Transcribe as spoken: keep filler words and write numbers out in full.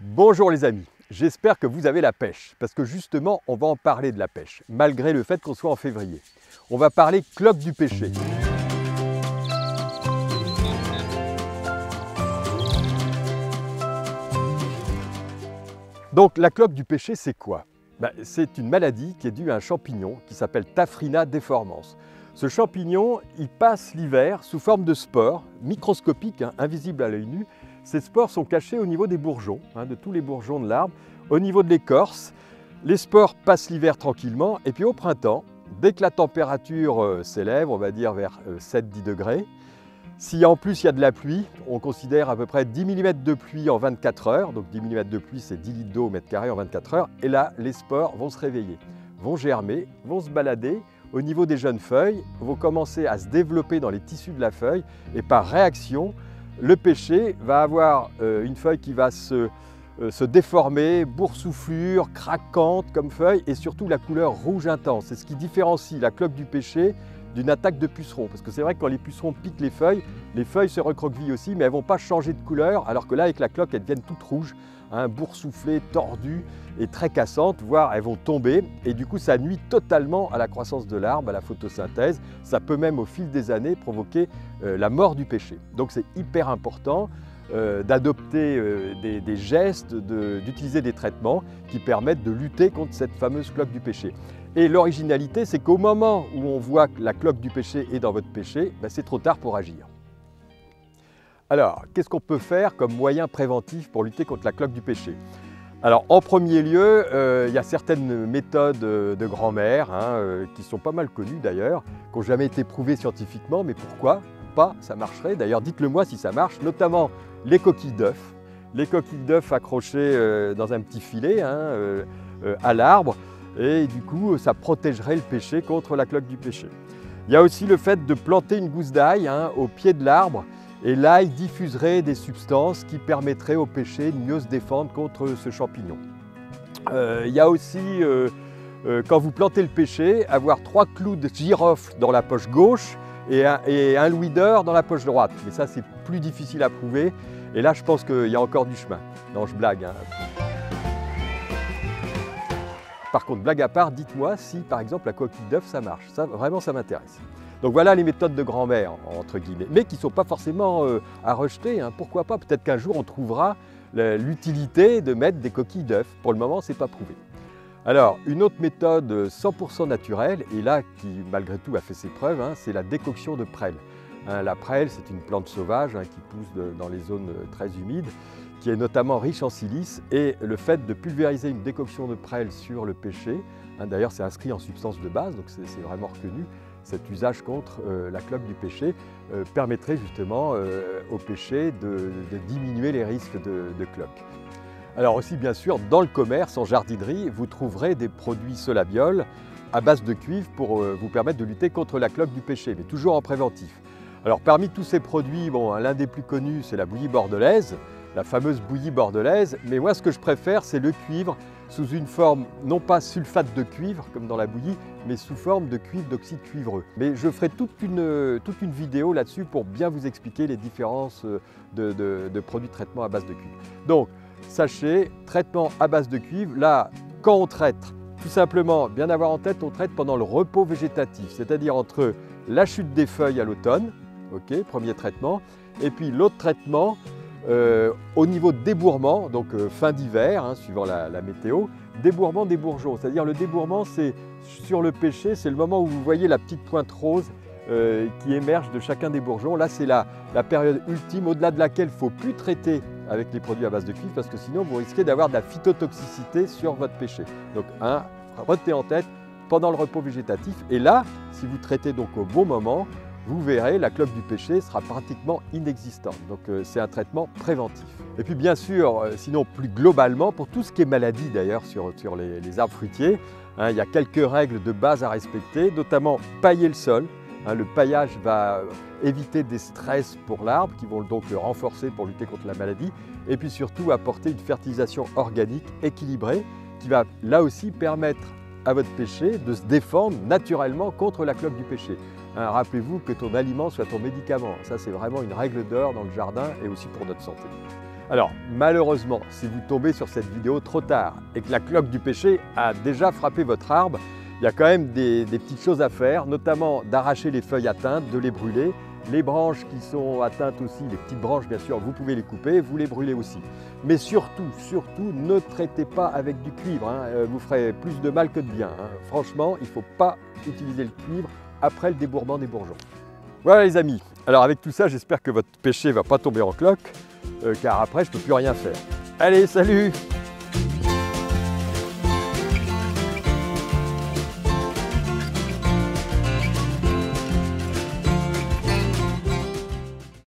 Bonjour les amis, j'espère que vous avez la pêche, parce que justement on va en parler de la pêche, malgré le fait qu'on soit en février. On va parler cloque du pêcher. Donc la cloque du pêcher, c'est quoi? Ben, c'est une maladie qui est due à un champignon qui s'appelle Taphrina deformans. Ce champignon, il passe l'hiver sous forme de spores microscopiques, hein, invisibles à l'œil nu. Ces spores sont cachées au niveau des bourgeons, hein, de tous les bourgeons de l'arbre, au niveau de l'écorce. Les spores passent l'hiver tranquillement et puis au printemps, dès que la température euh, s'élève, on va dire vers euh, sept à dix degrés, si en plus il y a de la pluie, on considère à peu près dix millimètres de pluie en vingt-quatre heures, donc dix millimètres de pluie c'est dix litres d'eau au mètre carré en vingt-quatre heures, et là les spores vont se réveiller, vont germer, vont se balader au niveau des jeunes feuilles, vont commencer à se développer dans les tissus de la feuille et par réaction, le pêcher va avoir euh, une feuille qui va se, euh, se déformer, boursouflure, craquante comme feuille et surtout la couleur rouge intense. C'est ce qui différencie la cloque du pêcher d'une attaque de pucerons. Parce que c'est vrai que quand les pucerons piquent les feuilles, les feuilles se recroquevillent aussi, mais elles ne vont pas changer de couleur, alors que là, avec la cloque, elles deviennent toutes rouges, hein, boursouflées, tordues et très cassantes, voire elles vont tomber. Et du coup, ça nuit totalement à la croissance de l'arbre, à la photosynthèse. Ça peut même, au fil des années, provoquer euh, la mort du pêcher. Donc c'est hyper important euh, d'adopter euh, des, des gestes, d'utiliser de, des traitements qui permettent de lutter contre cette fameuse cloque du pêcher. Et l'originalité, c'est qu'au moment où on voit que la cloque du pêcher est dans votre pêcher, ben c'est trop tard pour agir. Alors, qu'est-ce qu'on peut faire comme moyen préventif pour lutter contre la cloque du pêcher? Alors, en premier lieu, euh, il y a certaines méthodes de grand-mère, hein, euh, qui sont pas mal connues d'ailleurs, qui n'ont jamais été prouvées scientifiquement, mais pourquoi pas, ça marcherait. D'ailleurs, dites-le moi si ça marche, notamment les coquilles d'œufs. Les coquilles d'œufs accrochées euh, dans un petit filet hein, euh, euh, à l'arbre. Et du coup, ça protégerait le pêcher contre la cloque du pêcher. Il y a aussi le fait de planter une gousse d'ail hein, au pied de l'arbre. Et l'ail diffuserait des substances qui permettraient au pêcher de mieux se défendre contre ce champignon. Euh, il y a aussi, euh, euh, quand vous plantez le pêcher, avoir trois clous de girofle dans la poche gauche et un, et un louis d'or dans la poche droite. Mais ça, c'est plus difficile à prouver. Et là, je pense qu'il y a encore du chemin. Non, je blague. Hein. Par contre, blague à part, dites-moi si, par exemple, la coquille d'œuf, ça marche. Ça, vraiment, ça m'intéresse. Donc voilà les méthodes de grand-mère, entre guillemets, mais qui ne sont pas forcément euh, à rejeter. Hein. Pourquoi pas? Peut-être qu'un jour, on trouvera l'utilité de mettre des coquilles d'œufs. Pour le moment, ce n'est pas prouvé. Alors, une autre méthode cent pour cent naturelle, et là, qui malgré tout a fait ses preuves, hein, c'est la décoction de prêle. Hein, la prêle, c'est une plante sauvage hein, qui pousse de, dans les zones très humides, qui est notamment riche en silice, et le fait de pulvériser une décoction de prêle sur le pêcher, hein, d'ailleurs c'est inscrit en substance de base, donc c'est vraiment reconnu, cet usage contre euh, la cloque du pêcher euh, permettrait justement euh, au pêcher de, de diminuer les risques de, de cloque. Alors aussi bien sûr, dans le commerce, en jardinerie, vous trouverez des produits Solabioles à base de cuivre pour euh, vous permettre de lutter contre la cloque du pêcher, mais toujours en préventif. Alors parmi tous ces produits, bon, l'un des plus connus c'est la bouillie bordelaise, la fameuse bouillie bordelaise, mais moi ce que je préfère c'est le cuivre sous une forme, non pas sulfate de cuivre comme dans la bouillie, mais sous forme de cuivre d'oxyde cuivreux. Mais je ferai toute une, toute une vidéo là-dessus pour bien vous expliquer les différences de, de, de produits de traitement à base de cuivre. Donc sachez, traitement à base de cuivre, là quand on traite, tout simplement, bien avoir en tête, on traite pendant le repos végétatif, c'est-à-dire entre la chute des feuilles à l'automne, ok, premier traitement, et puis l'autre traitement, Euh, au niveau de débourrement, donc euh, fin d'hiver, hein, suivant la, la météo, débourrement des bourgeons. C'est-à-dire le débourrement, c'est sur le pêcher, c'est le moment où vous voyez la petite pointe rose euh, qui émerge de chacun des bourgeons. Là, c'est la, la période ultime, au-delà de laquelle il ne faut plus traiter avec les produits à base de cuivre, parce que sinon, vous risquez d'avoir de la phytotoxicité sur votre pêcher. Donc, un, retenez en tête, pendant le repos végétatif. Et là, si vous traitez donc au bon moment, vous verrez, la cloque du pêcher sera pratiquement inexistante. Donc euh, c'est un traitement préventif. Et puis bien sûr, euh, sinon plus globalement, pour tout ce qui est maladie d'ailleurs sur, sur les, les arbres fruitiers, hein, il y a quelques règles de base à respecter, notamment pailler le sol. Hein, le paillage va éviter des stress pour l'arbre qui vont donc le renforcer pour lutter contre la maladie. Et puis surtout apporter une fertilisation organique équilibrée qui va là aussi permettre à votre pêcher de se défendre naturellement contre la cloque du pêcher. Hein, rappelez-vous que ton aliment soit ton médicament. Ça, c'est vraiment une règle d'or dans le jardin et aussi pour notre santé. Alors malheureusement, si vous tombez sur cette vidéo trop tard et que la cloque du pêcher a déjà frappé votre arbre, il y a quand même des, des petites choses à faire, notamment d'arracher les feuilles atteintes, de les brûler. Les branches qui sont atteintes aussi, les petites branches bien sûr, vous pouvez les couper, vous les brûlez aussi. Mais surtout, surtout, ne traitez pas avec du cuivre, hein. Vous ferez plus de mal que de bien, hein. Franchement, il ne faut pas utiliser le cuivre après le débourrement des bourgeons. Voilà les amis, alors avec tout ça, j'espère que votre pêcher ne va pas tomber en cloque, euh, car après je ne peux plus rien faire. Allez, salut!